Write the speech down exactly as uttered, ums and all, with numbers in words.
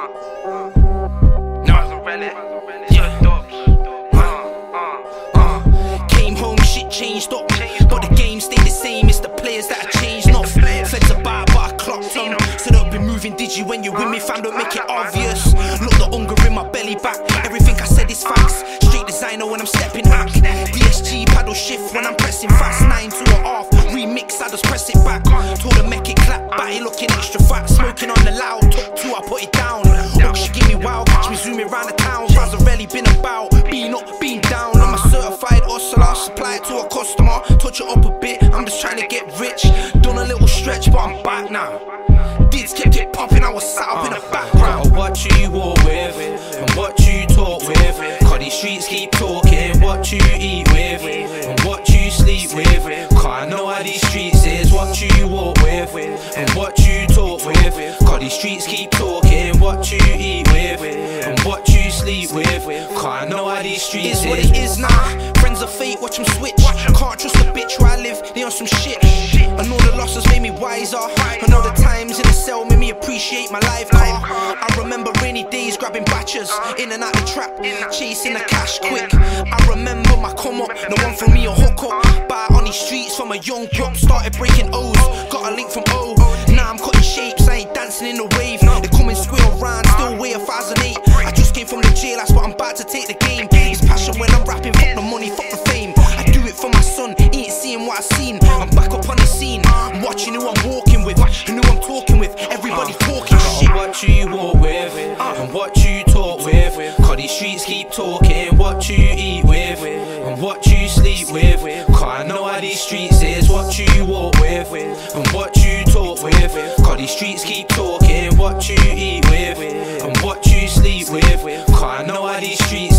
Came home, shit changed up, but the game stayed the same. It's the players that have changed off. Feds about, but I clocked on. So don't be moving digi when you're with me, fam, don't make it obvious. Look, the hunger in my belly back. Everything I said is facts. Straight designer when I'm stepping back. D S G paddle shift when I'm pressing fast. Nine to a half, remix, I just press it back. Told her make it clap, body looking extra fat. Smoking on the loud, took two, I put it down. Look, she give me wow, catch me zooming round the town. Razorelli been about, being up, being down. I'm a certified hustler, supply it to a customer. Touch it up a bit, I'm just trying to get rich. Done a little stretch, but I'm back now. Dids kept it popping, I was sat up in the background. Gotta watch who you walk with, and what you talk with. Cause these streets keep talking, what you eat with, and what you sleep with. Cause I know how these streets is, what you walk with, and what you talk with. Cause these streets keep talking, what you eat with, and what you sleep with. Cause I know how these streets is. What it is now, friends of fate, watch them switch. Can't trust a bitch where I live, they on some shit. I know the losses made me wiser. I know the times in the cell made me appreciate my life car. I remember rainy days grabbing batches, in and out the trap, chasing the cash quick. I remember my come up, no one from me a hook up. But on these streets from a young prop, started breaking O's. Got a link from O, now I'm cutting shapes, I ain't dancing in the wave. They come and squeal round, still weigh a thousand eight. I just came from the jail, that's what I'm about to take the game. It's passion when I'm rapping, fuck the money, fuck the fame. I do it for my son, he ain't seeing what I've seen. I'm back up on the scene, I'm watching who I'm walking with, and who I'm talking with. Everybody talking shit. What you walk with, and what you talk with. Cause these streets keep talking, what you eat with, and what you sleep with. Cause I know how these streets is, what you walk with, and what you talk with. Cause these streets keep talking, what you eat with, and what you sleep with. Cause I know how these streets